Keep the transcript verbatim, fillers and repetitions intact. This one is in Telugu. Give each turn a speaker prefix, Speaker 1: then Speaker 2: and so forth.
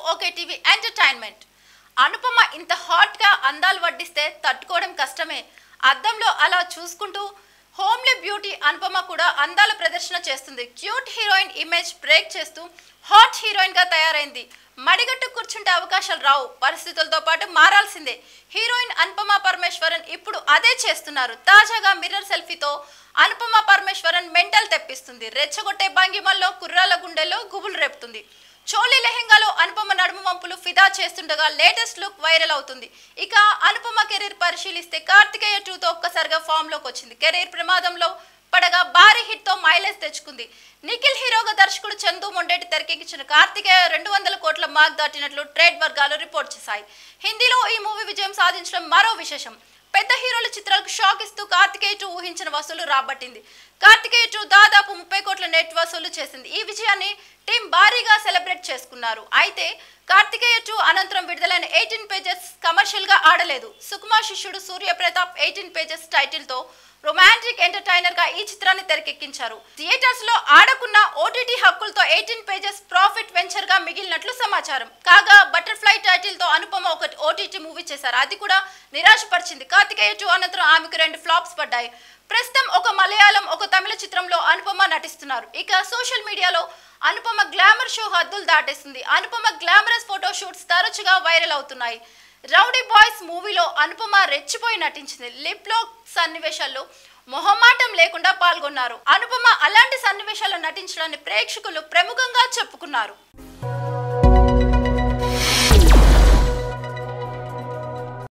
Speaker 1: Okay TV entertainment. అనుపమ ఇంత హాట్ గా అందాలు వడ్డిస్తే తట్టుకోవడం కష్టమే. అద్దంలో అలా చూసుకుంటూ హోమ్లీ బ్యూటీ అనుపమ కూడా అందాల ప్రదర్శన చేస్తుంది. క్యూట్ హీరోయిన్ ఇమేజ్ బ్రేక్ చేస్తూ హాట్ హీరోయిన్ గా తయారైంది. మడిగట్టు కూర్చుంటే అవకాశాలు రావు, పరిస్థితులతో పాటు మారాల్సిందే. హీరోయిన్ అనుపమ పరమేశ్వరన్ ఇప్పుడు అదే చేస్తున్నారు. తాజాగా మిర్రర్ సెల్ఫీతో అనుపమ పరమేశ్వరన్ మెంటల్ తెప్పిస్తుంది. రెచ్చగొట్టే భంగిమల్లో కుర్రాల గుండెల్లో గుబులు రేపుతుంది. చోలీ లెహెంగాలో అనుపమ నడుము వంపులు ఫిదా చేస్తుండగా లేటెస్ట్ లుక్ వైరల్ అవుతుంది. ఇక అనుపమ కెరీర్ పరిశీలిస్తే కార్తికేయ టూతో ఒక్కసారిగా ఫామ్ లోకి వచ్చింది. కెరీర్ ప్రమాదంలో పడగా భారీ హిట్ తో మైలేజ్ తెచ్చుకుంది. నిఖిల్ హీరోగా దర్శకుడు చందు మొండేటి తెరకెక్కించిన కార్తికేయ రెండు వందల కోట్ల మార్క్ దాటినట్లు ట్రేడ్ వర్గాలు రిపోర్ట్ చేశాయి. హిందీలో ఈ మూవీ విజయం సాధించడం మరో విశేషం. పెద్ద హీరోల చిత్రాలకు షాక్ ఇస్తూ కార్తికేయ టూ ఊహించిన వసూలు రాబట్టింది. కార్తికేయ టూ దాదాపు ముప్పై కోట్ల నెట్ వసూలు చేసింది. ఈ విజయాన్ని టీం భారీగా సెలబ్రేట్ చేసుకున్నారు. అయితే కార్తికేయ టూ అనంతరం విడుదలైన ఎయిటీన్ పేజెస్ కమర్షియల్ గా ఆడలేదు. సుకుమార్ శిష్యుడు Surya Pratap eighteen pages title తో రొమాంటిక్ ఎంటర్టైనర్ గా ఈ చిత్రాన్ని తెరకెక్కించారు. థియేటర్స్ లో ఆడకున్న ఓటీటీ హక్కులతో ఎయిటీన్ పేజెస్ ప్రాఫిట్ వెంచర్ గా మిగిలినట్లు సమాచారం. కాగా బటర్ఫ్లై టైటిల్ తో అనుపమ ఒక ఓటీటీ మూవీ చేశారు. అది కూడా నిరాశపరిచింది. కార్తికేయ టూ అనంతరం ఆమెకు రెండు ఫ్లాప్స్ పడ్డాయి. ప్రస్తుతం ఒక మలయాళం ఒక తమిళ చిత్రంలో అనుపమ నటిస్తున్నారు. ఇక సోషల్ మీడియాలో అనుపమ గ్లామర్ షో హద్దులు దాటేస్తుంది. అనుపమ గ్లామరస్ ఫోటో షూట్స్ తరచుగా వైరల్ అవుతున్నాయి. రౌడీ బాయ్స్ మూవీలో అనుపమ రెచ్చిపోయి నటించింది. లిప్ లాక్ సన్నివేశాల్లో మొహమాటం లేకుండా పాల్గొన్నారు. అనుపమ అలాంటి సన్నివేశాల్లో నటించడాన్ని ప్రేక్షకులు ప్రముఖంగా చెప్పుకున్నారు.